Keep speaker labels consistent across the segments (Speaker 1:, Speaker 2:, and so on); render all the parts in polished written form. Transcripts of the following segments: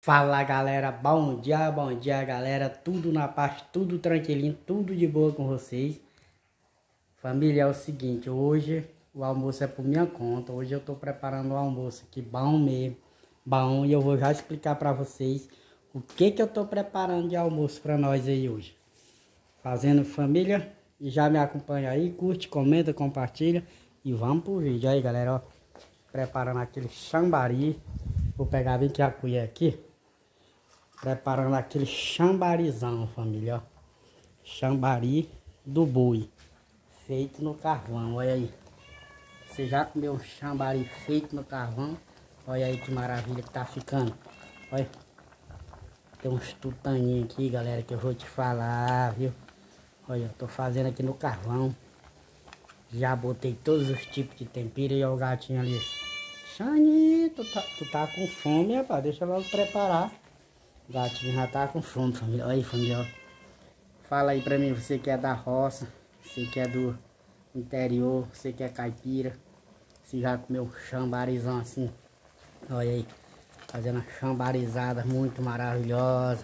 Speaker 1: Fala galera, bom dia galera, tudo na paz, tudo tranquilinho, tudo de boa com vocês. Família, é o seguinte, hoje o almoço é por minha conta, hoje eu tô preparando um almoço aqui bom mesmo, bom, e eu vou já explicar pra vocês o que eu tô preparando de almoço pra nós aí hoje. Fazendo, família, e já me acompanha aí, curte, comenta, compartilha e vamos pro vídeo aí galera, ó. Preparando aquele chambari, vou pegar bem que a colher aqui. Preparando aquele chambarizão, família, ó. Chambari do boi, feito no carvão, olha aí. Você já comeu um chambari feito no carvão? Olha aí que maravilha que tá ficando. Olha. Tem uns tutaninhos aqui, galera, que eu vou te falar, viu? Olha, eu tô fazendo aqui no carvão. Já botei todos os tipos de tempero e olha o gatinho ali. Xani, tu tá com fome, rapaz, deixa eu logo preparar. O gatinho já tá com fome, família. Olha aí, família, ó. Fala aí pra mim, você que é da roça, você que é do interior, você que é caipira, você já comeu chambarizão assim. Olha aí, fazendo uma chambarizada muito maravilhosa.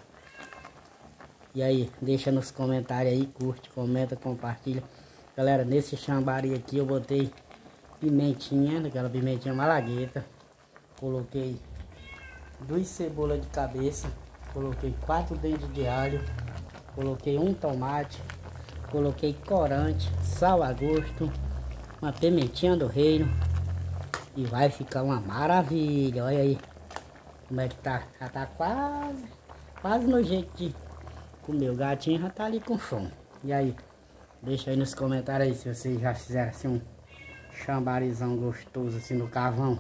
Speaker 1: E aí, deixa nos comentários aí, curte, comenta, compartilha. Galera, nesse chambari aqui eu botei pimentinha, daquela pimentinha malagueta. Coloquei 2 cebolas de cabeça. Coloquei 4 dentes de alho, coloquei um tomate, coloquei corante, sal a gosto, uma pimentinha do reino e vai ficar uma maravilha. Olha aí como é que tá, já tá quase no jeito de comer. O gatinho já tá ali com fome. E aí, deixa aí nos comentários aí se vocês já fizeram assim um chambarizão gostoso assim no carvão.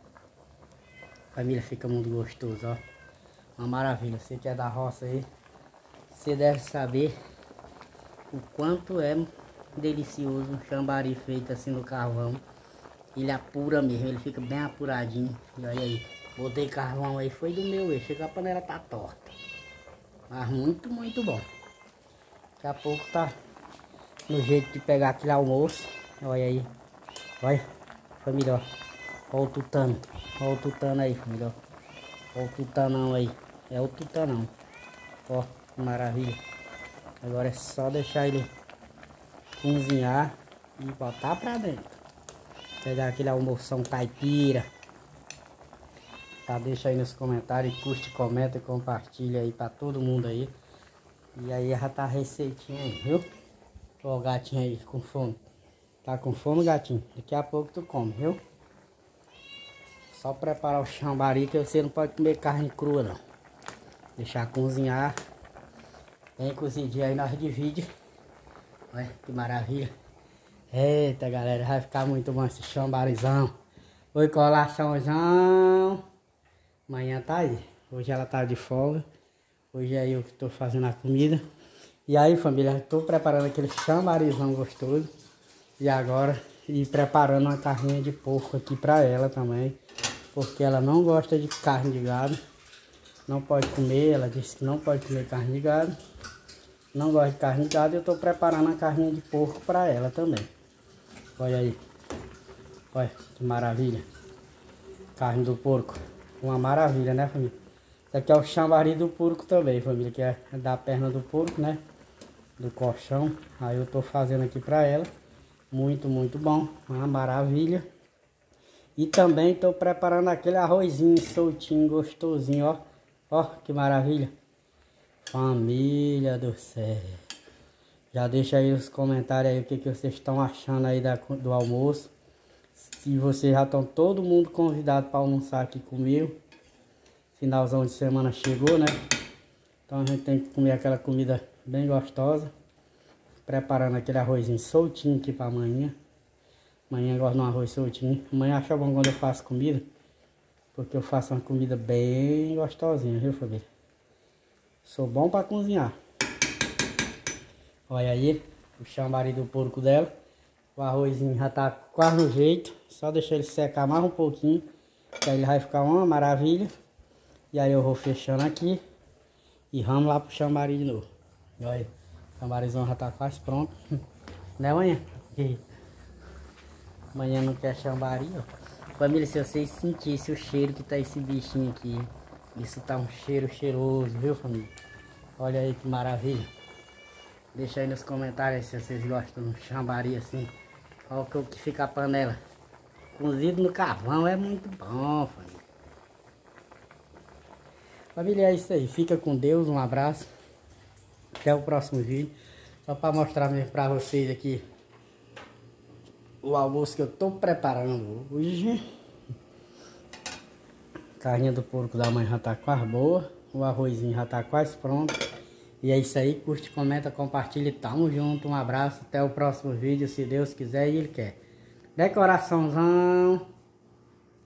Speaker 1: Família, fica muito gostoso, ó. Uma maravilha, você que é da roça aí, você deve saber o quanto é delicioso um chambari feito assim no carvão. Ele apura mesmo, ele fica bem apuradinho. E olha aí, botei carvão aí, foi do meu eixo, chega a panela tá torta. Mas muito bom. Daqui a pouco tá no jeito de pegar aquele almoço. Olha aí, olha, família, ó. Olha o tutano aí, família, ó. Olha o tutanão aí. É o tutanão. Ó, que maravilha. Agora é só deixar ele cozinhar e botar pra dentro. Pegar aquele almoção caipira. Tá, deixa aí nos comentários. Curte, comenta e compartilha aí pra todo mundo aí. E aí já tá a receitinha aí, viu? Ó o gatinho aí com fome. Tá com fome, gatinho? Daqui a pouco tu come, viu? Só preparar o chambari que você não pode comer carne crua não. Deixar cozinhar. Bem cozidinho aí nós divide. Olha que maravilha. Eita galera, vai ficar muito bom esse chambarizão. Oi colaçãozão. Amanhã tá aí. Hoje ela tá de folga. Hoje é eu que tô fazendo a comida. E aí família, tô preparando aquele chambarizão gostoso. E agora, e preparando uma carninha de porco aqui pra ela também. Porque ela não gosta de carne de gado. Não pode comer, ela disse que não pode comer carne de gado. Não gosta de carne de gado, eu tô preparando a carninha de porco para ela também. Olha aí. Olha que maravilha. Carne do porco. Uma maravilha, né, família? Isso aqui é o chambari do porco também, família. Que é da perna do porco, né? Do colchão. Aí eu tô fazendo aqui para ela. Muito bom. Uma maravilha. E também tô preparando aquele arrozinho soltinho, gostosinho, ó. Ó, que maravilha. Família do céu. Já deixa aí nos comentários aí o que vocês estão achando aí do almoço. Se vocês já estão todo mundo convidado para almoçar aqui comigo. Finalzão de semana chegou, né? Então a gente tem que comer aquela comida bem gostosa. Preparando aquele arrozinho soltinho aqui para amanhã. Amanhã eu gosto de um arroz soltinho. Amanhã acha bom quando eu faço comida. Porque eu faço uma comida bem gostosinha, viu família? Sou bom para cozinhar. Olha aí, o chambari do porco dela. O arrozinho já tá quase no jeito. Só deixar ele secar mais um pouquinho. Que aí ele vai ficar uma maravilha. E aí eu vou fechando aqui. E vamos lá pro chambari de novo. Olha aí, o chambarizão já tá quase pronto. Né, amanhã? Amanhã não quer chambari, ó. Família, se vocês sentissem o cheiro que tá esse bichinho aqui, Isso tá um cheiro cheiroso, viu, família? Olha aí que maravilha. Deixa aí nos comentários se vocês gostam de um chambari assim. Olha o que fica a panela. Cozido no carvão é muito bom, família. Família, é isso aí. Fica com Deus, um abraço. Até o próximo vídeo. Só para mostrar mesmo para vocês aqui o almoço que eu tô preparando hoje. Carninha do porco da mãe já tá quase boa. O arrozinho já tá quase pronto. E é isso aí. Curte, comenta, compartilha. Tamo junto. Um abraço. Até o próximo vídeo, se Deus quiser e Ele quer. Decoraçãozão.